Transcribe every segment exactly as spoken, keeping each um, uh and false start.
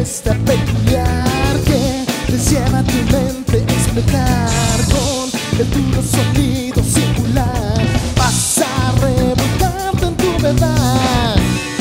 dispuesta a pelear, que te lleva tu mente a explotar con el duro sonido singular. Vas a revolcarte en tu verdad.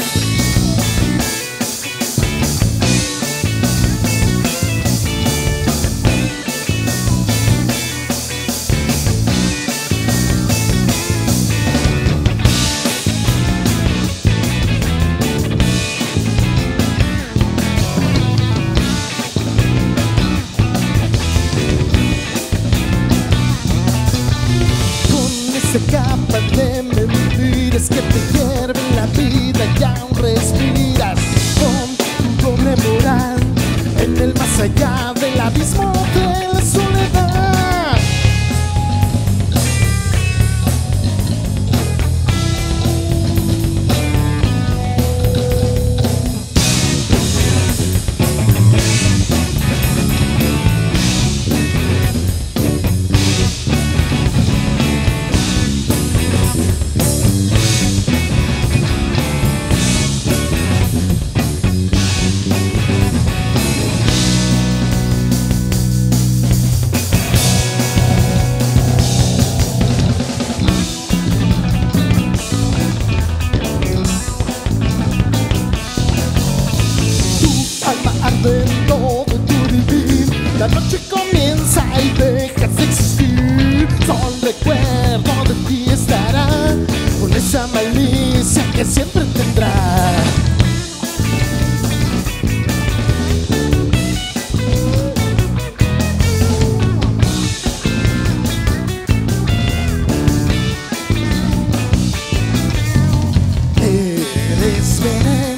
Se capa de mentiras que te hierven la vida y aún respiras con tu doble moral en el más allá del abismo de la soledad. Dentro de tu vivir, la noche comienza y dejas de existir. Solo recuerdo de ti estará, con esa malicia que siempre tendrá. Eres veneno